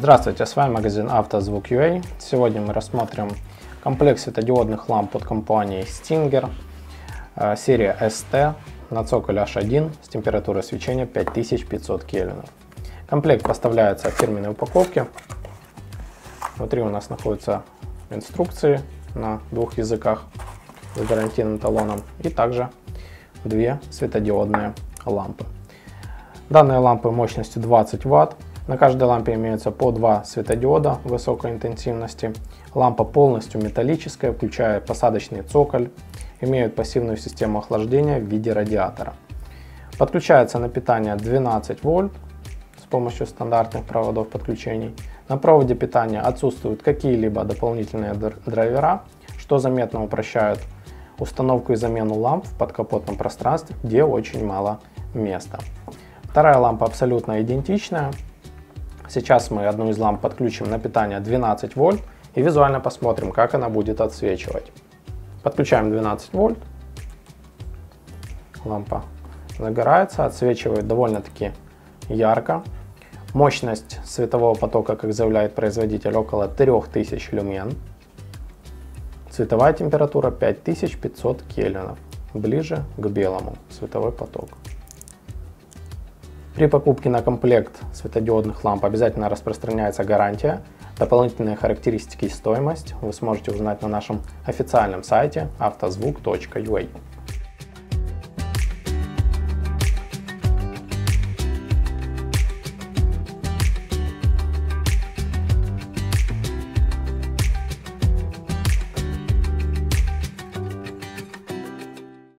Здравствуйте, с вами магазин Автозвук.ua. Сегодня мы рассмотрим комплект светодиодных ламп от компании Stinger, серия ST на цоколе H1 с температурой свечения 5500 кельвинов. Комплект поставляется в фирменной упаковке. Внутри у нас находятся инструкции на двух языках с гарантийным талоном и также две светодиодные лампы. Данные лампы мощностью 20 Вт. На каждой лампе имеется по два светодиода высокой интенсивности. Лампа полностью металлическая, включая посадочный цоколь. Имеют пассивную систему охлаждения в виде радиатора. Подключается на питание 12 вольт с помощью стандартных проводов подключений. На проводе питания отсутствуют какие-либо дополнительные драйвера, что заметно упрощает установку и замену ламп в подкапотном пространстве, где очень мало места. Вторая лампа абсолютно идентичная. Сейчас мы одну из ламп подключим на питание 12 вольт и визуально посмотрим, как она будет отсвечивать. Подключаем 12 вольт. Лампа загорается, отсвечивает довольно-таки ярко. Мощность светового потока, как заявляет производитель, около 3000 люмен. Цветовая температура 5500 кельвинов, ближе к белому световой поток. При покупке на комплект светодиодных ламп обязательно распространяется гарантия. Дополнительные характеристики и стоимость вы сможете узнать на нашем официальном сайте автозвук.ua.